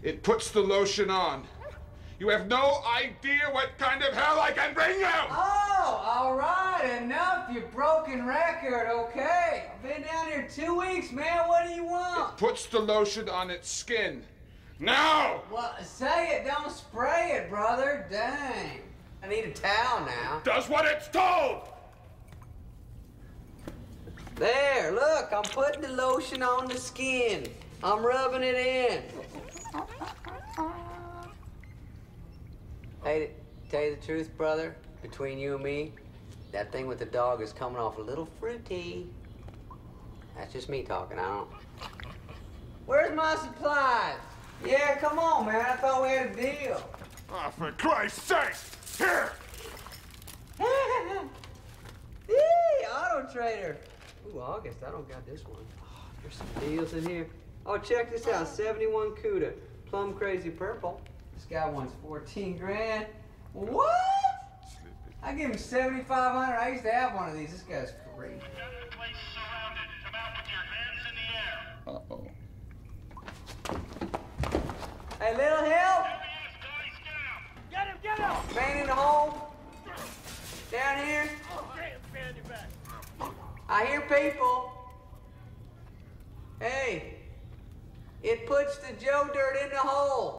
It puts the lotion on. You have no idea what kind of hell I can bring you! Oh, all right, enough, you broken record, okay. I've been down here 2 weeks, man, what do you want? It puts the lotion on its skin. Now! Well, say it, don't spray it, brother, dang. I need a towel now. Does what it's told! There, look, I'm putting the lotion on the skin. I'm rubbing it in. Hey, to tell you the truth, brother, between you and me, that thing with the dog is coming off a little fruity. That's just me talking, I don't... Where's my supplies? Yeah, come on, man, I thought we had a deal. Oh, for Christ's sake! Here! Hey, Auto Trader. Ooh, August, I don't got this one. Oh, there's some deals in here. Oh, check this out, 71 CUDA, plum crazy purple. This guy wants 14 grand. What? I give him 7,500. I used to have one of these. This guy's crazy. We've got the place surrounded. Come out with your hands in the air. Hey, little help? LBS, guys, get him! Get him! Man in the hole? Down here? Oh, damn, stand your back. I hear people. Hey, it puts the Joe dirt in the hole.